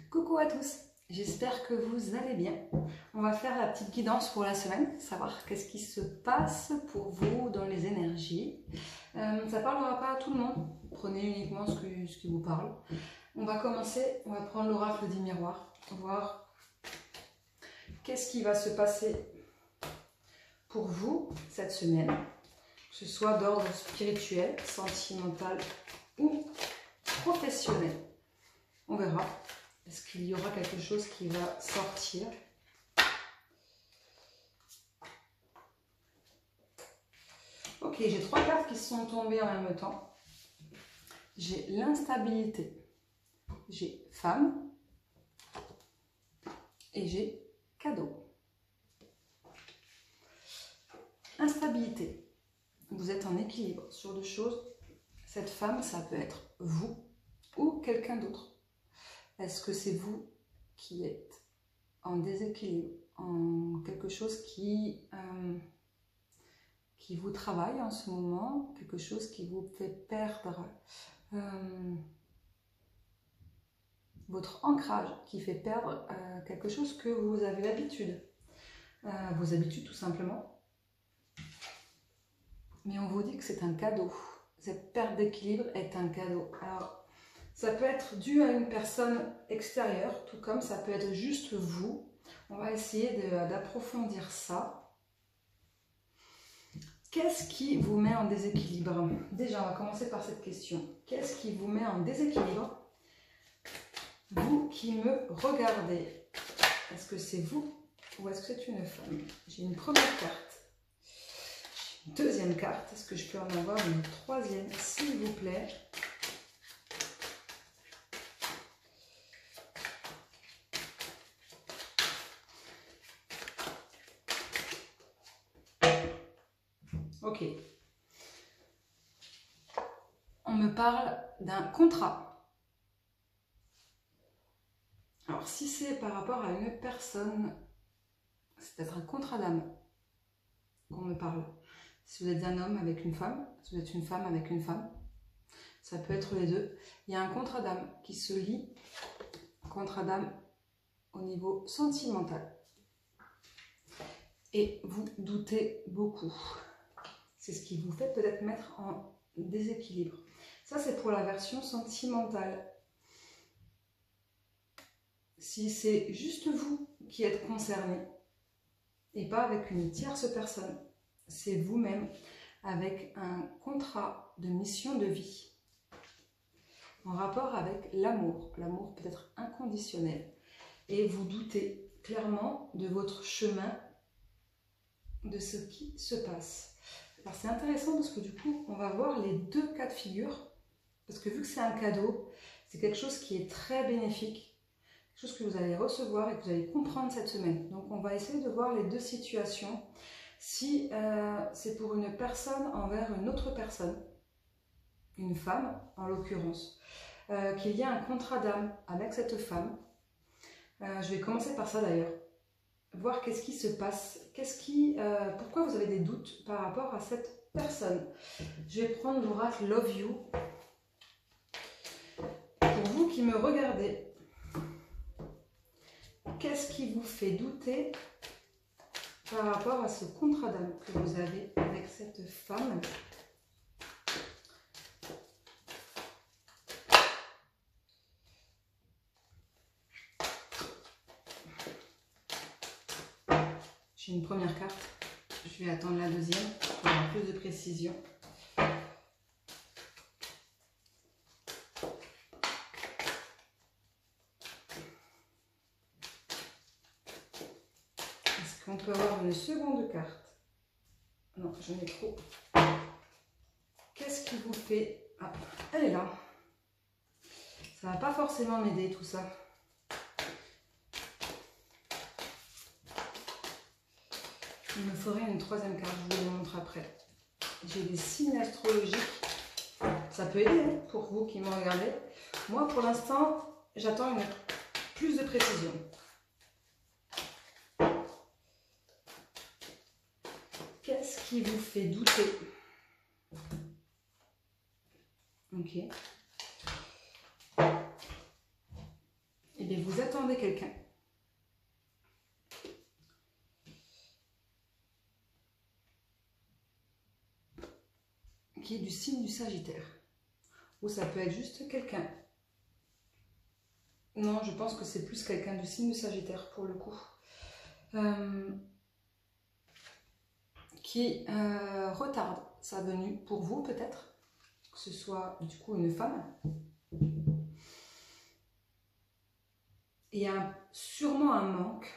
Coucou à tous, j'espère que vous allez bien. On va faire la petite guidance pour la semaine, savoir qu'est-ce qui se passe pour vous dans les énergies. Ça ne parlera pas à tout le monde, prenez uniquement ce qui vous parle. On va commencer, on va prendre l'oracle du miroir, voir qu'est-ce qui va se passer pour vous cette semaine, que ce soit d'ordre spirituel, sentimental ou professionnel. On verra. Est-ce qu'il y aura quelque chose qui va sortir? Ok, j'ai 3 cartes qui sont tombées en même temps. J'ai l'instabilité, j'ai femme et j'ai cadeau. Instabilité, vous êtes en équilibre sur 2 choses. Cette femme, ça peut être vous ou quelqu'un d'autre. Est-ce que c'est vous qui êtes en déséquilibre, en quelque chose qui vous travaille en ce moment, quelque chose qui vous fait perdre votre ancrage, qui fait perdre quelque chose que vous avez l'habitude, vos habitudes tout simplement. Mais on vous dit que c'est un cadeau. Cette perte d'équilibre est un cadeau. Alors, ça peut être dû à une personne extérieure, tout comme ça peut être juste vous. On va essayer d'approfondir ça. Qu'est-ce qui vous met en déséquilibre? Déjà, on va commencer par cette question. Qu'est-ce qui vous met en déséquilibre? Vous qui me regardez, est-ce que c'est vous ou est-ce que c'est une femme? J'ai une première carte. J'ai une deuxième carte. Est-ce que je peux en avoir une troisième, s'il vous plaît? Ok. On me parle d'un contrat. Alors, si c'est par rapport à une personne, c'est peut-être un contrat d'âme qu'on me parle. Si vous êtes un homme avec une femme, si vous êtes une femme avec une femme, ça peut être les deux. Il y a un contrat d'âme qui se lie, contrat d'âme au niveau sentimental. Et vous doutez beaucoup. C'est ce qui vous fait peut-être mettre en déséquilibre. Ça, c'est pour la version sentimentale. Si c'est juste vous qui êtes concerné, et pas avec une tierce personne, c'est vous-même avec un contrat de mission de vie en rapport avec l'amour. L'amour peut être inconditionnel. Et vous doutez clairement de votre chemin, de ce qui se passe. Alors c'est intéressant parce que du coup, on va voir les 2 cas de figure. Parce que vu que c'est un cadeau, c'est quelque chose qui est très bénéfique. Quelque chose que vous allez recevoir et que vous allez comprendre cette semaine. Donc on va essayer de voir les 2 situations. Si c'est pour une personne envers une autre personne, une femme en l'occurrence, qu'il y a un contrat d'âme avec cette femme. Je vais commencer par ça d'ailleurs. Voir qu'est-ce qui se passe, pourquoi vous avez des doutes par rapport à cette personne. Je vais prendre l'oracle Love You. Pour vous qui me regardez, qu'est-ce qui vous fait douter par rapport à ce contrat d'âme que vous avez avec cette femme? J'ai une première carte, je vais attendre la deuxième pour avoir plus de précision. Est-ce qu'on peut avoir une seconde carte? Non, j'en ai trop. Qu'est-ce qui vous fait... Ah, elle est là. Ça ne va pas forcément m'aider tout ça. Il me faudrait une troisième carte, je vous le montre après. J'ai des signes astrologiques. Ça peut aider hein, pour vous qui me regardez. Moi, pour l'instant, j'attends plus de précision. Qu'est-ce qui vous fait douter? Ok. Eh bien, vous attendez quelqu'un qui est du signe du Sagittaire. Ou ça peut être juste quelqu'un. Non, je pense que c'est plus quelqu'un du signe du Sagittaire pour le coup. Qui retarde sa venue pour vous peut-être. Que ce soit du coup une femme. Il y a sûrement un manque.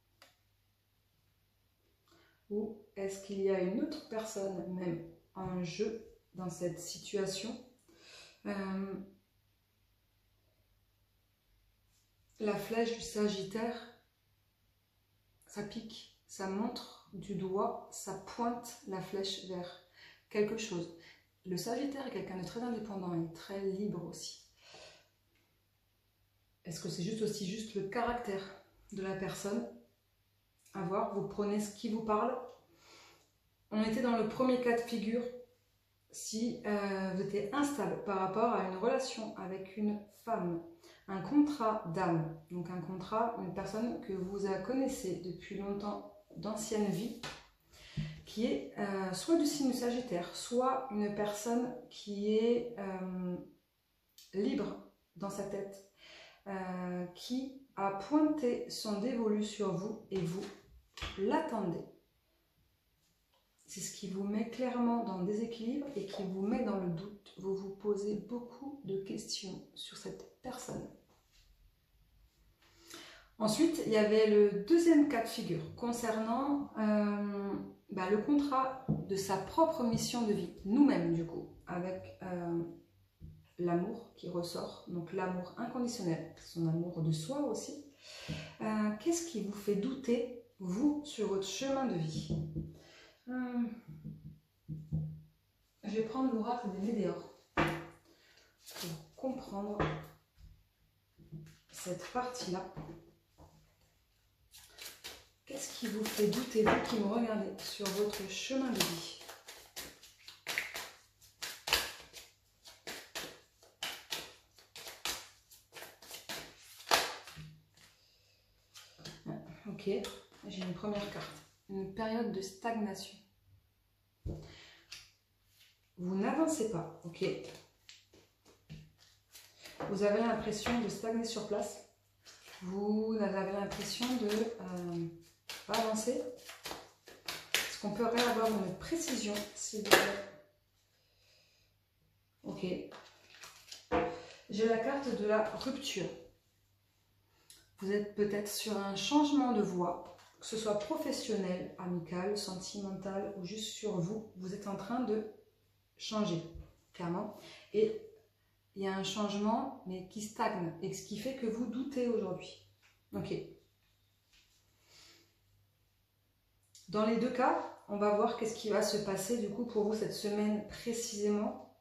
Ou est-ce qu'il y a une autre personne même en jeu dans cette situation? La flèche du Sagittaire, ça pique, ça montre du doigt, ça pointe la flèche vers quelque chose. Le Sagittaire est quelqu'un de très indépendant et très libre aussi. Est-ce que c'est juste le caractère de la personne? À voir, vous prenez ce qui vous parle. On était dans le premier cas de figure, si vous étiez instable par rapport à une relation avec une femme, un contrat d'âme, donc un contrat, une personne que vous connaissez depuis longtemps, d'ancienne vie, qui est soit du signe Sagittaire, soit une personne qui est libre dans sa tête, qui a pointé son dévolu sur vous et vous l'attendez. C'est ce qui vous met clairement dans le déséquilibre et qui vous met dans le doute. Vous vous posez beaucoup de questions sur cette personne. Ensuite, il y avait le deuxième cas de figure concernant le contrat de sa propre mission de vie, nous-mêmes du coup, avec l'amour qui ressort, donc l'amour inconditionnel, son amour de soi aussi. Qu'est-ce qui vous fait douter, vous, sur votre chemin de vie? Je vais prendre l'oracle des Médéors pour comprendre cette partie-là. Qu'est-ce qui vous fait douter, vous qui me regardez, sur votre chemin de vie? Ok, j'ai une première carte. Une période de stagnation. Vous n'avancez pas, ok? Vous avez l'impression de stagner sur place. Vous avez l'impression de pas avancer. Est-ce qu'on peut avoir une précision, s'il vous plaît? Ok. J'ai la carte de la rupture. Vous êtes peut-être sur un changement de voie, que ce soit professionnel, amical, sentimental ou juste sur vous. Vous êtes en train de changer, clairement. Et il y a un changement, mais qui stagne, et ce qui fait que vous doutez aujourd'hui. Ok. Dans les deux cas, on va voir qu'est-ce qui va se passer du coup pour vous cette semaine précisément.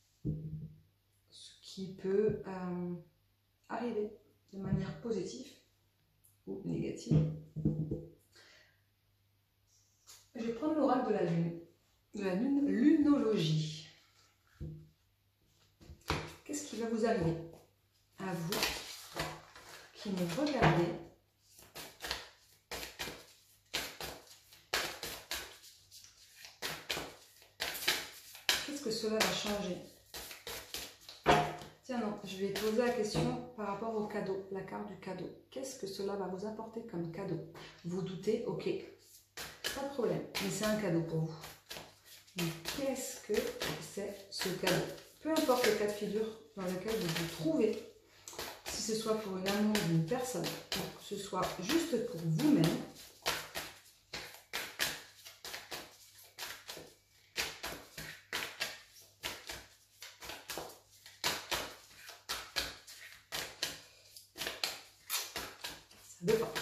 Ce qui peut arriver de manière positive ou négative. Je vais prendre l'oracle de la lune, lunologie. Qu'est-ce qui va vous arriver à vous qui me regardez? Qu'est-ce que cela va changer? Tiens, non, je vais poser la question par rapport au cadeau, la carte du cadeau. Qu'est-ce que cela va vous apporter comme cadeau? Vous doutez? Ok, pas de problème, mais c'est un cadeau pour vous. Mais qu'est-ce que c'est ce cadeau? Peu importe le cas de figure dans lequel vous vous trouvez, si ce soit pour une amour d'une personne, ou que ce soit juste pour vous-même, ça ne veut pas.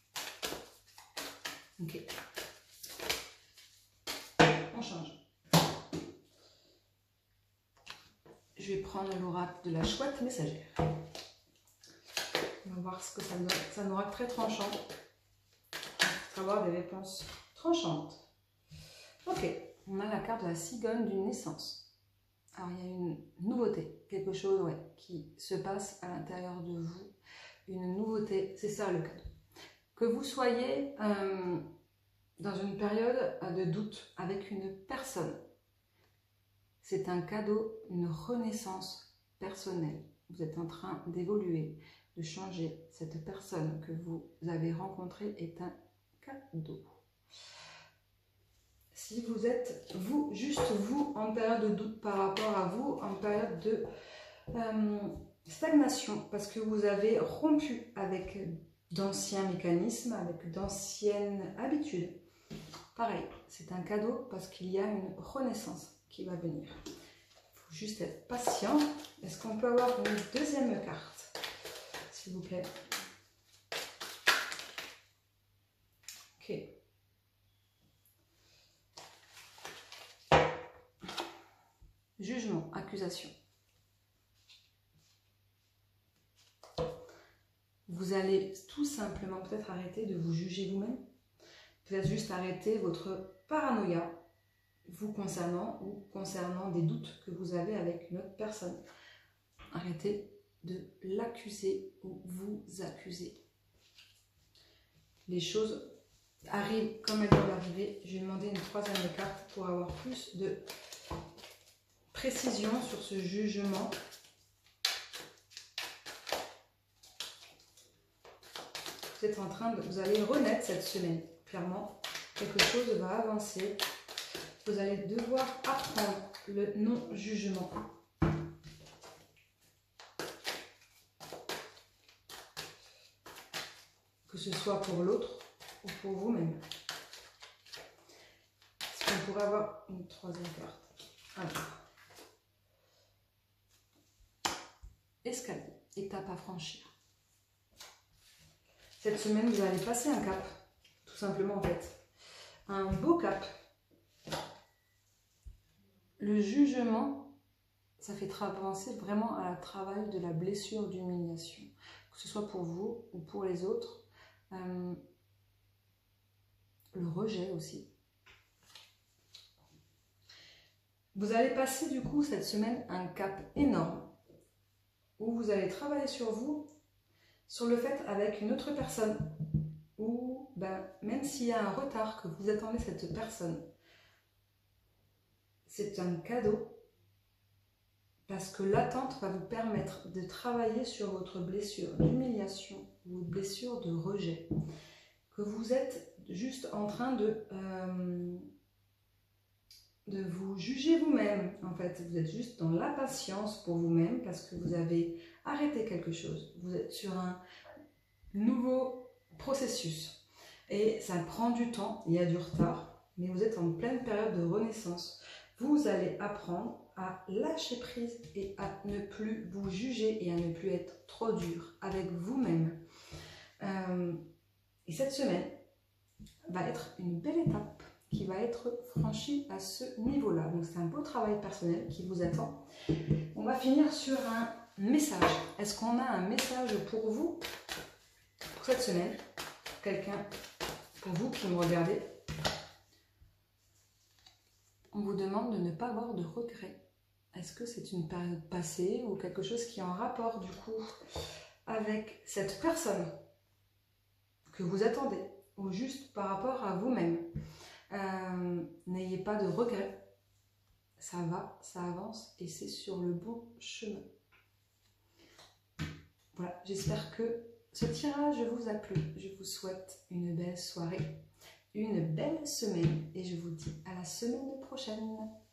Ok. On change. Je vais prendre l'oracle de la chouette messagère. On va voir ce que ça donne. C'est un oracle très tranchant. On va avoir des réponses tranchantes. Ok, on a la carte de la cigogne d'une naissance. Alors il y a une nouveauté, quelque chose qui se passe à l'intérieur de vous. Une vérité, c'est ça le cadeau. Que vous soyez dans une période de doute avec une personne, c'est un cadeau, une renaissance personnelle. Vous êtes en train d'évoluer, de changer. Cette personne que vous avez rencontrée est un cadeau. Si vous êtes, vous, juste vous, en période de doute par rapport à vous, en période de stagnation, parce que vous avez rompu avec d'anciens mécanismes, avec d'anciennes habitudes. Pareil, c'est un cadeau parce qu'il y a une renaissance qui va venir. Il faut juste être patient. Est-ce qu'on peut avoir une deuxième carte, s'il vous plaît? Ok. Jugement, accusation. Vous allez tout simplement peut-être arrêter de vous juger vous-même. Peut-être juste arrêter votre paranoïa vous concernant ou concernant des doutes que vous avez avec une autre personne. Arrêtez de l'accuser ou vous accuser. Les choses arrivent comme elles doivent arriver. Je vais demander une troisième carte pour avoir plus de précision sur ce jugement. Vous êtes en train de, vous allez renaître cette semaine. Clairement, quelque chose va avancer. Vous allez devoir apprendre le non-jugement. Que ce soit pour l'autre ou pour vous-même. Est-ce qu'on pourrait avoir une troisième carte? Alors. Escalier, étape à franchir. Cette semaine, vous allez passer un cap, tout simplement en fait. Un beau cap. Le jugement, ça fait avancer vraiment à la travail de la blessure d'humiliation. Que ce soit pour vous ou pour les autres. Le rejet aussi. Vous allez passer du coup cette semaine un cap énorme. Où vous allez travailler sur vous, sur le fait avec une autre personne, ou même s'il y a un retard que vous attendez cette personne, c'est un cadeau parce que l'attente va vous permettre de travailler sur votre blessure d'humiliation ou blessure de rejet, que vous êtes juste en train de vous juger vous-même. En fait, vous êtes juste dans l'impatience pour vous-même parce que vous avez arrêté quelque chose. Vous êtes sur un nouveau processus et ça prend du temps, il y a du retard, mais vous êtes en pleine période de renaissance. Vous allez apprendre à lâcher prise et à ne plus vous juger et à ne plus être trop dur avec vous-même. Et cette semaine va être une belle étape qui va être franchie à ce niveau-là. Donc c'est un beau travail personnel qui vous attend. On va finir sur un message. Est-ce qu'on a un message pour vous pour cette semaine? Quelqu'un, pour vous qui me regardez, on vous demande de ne pas avoir de regrets. Est-ce que c'est une période passée ou quelque chose qui est en rapport du coup avec cette personne que vous attendez ou juste par rapport à vous-même? N'ayez pas de regrets, ça va, ça avance et c'est sur le bon chemin. Voilà, j'espère que ce tirage vous a plu. Je vous souhaite une belle soirée, une belle semaine et je vous dis à la semaine prochaine.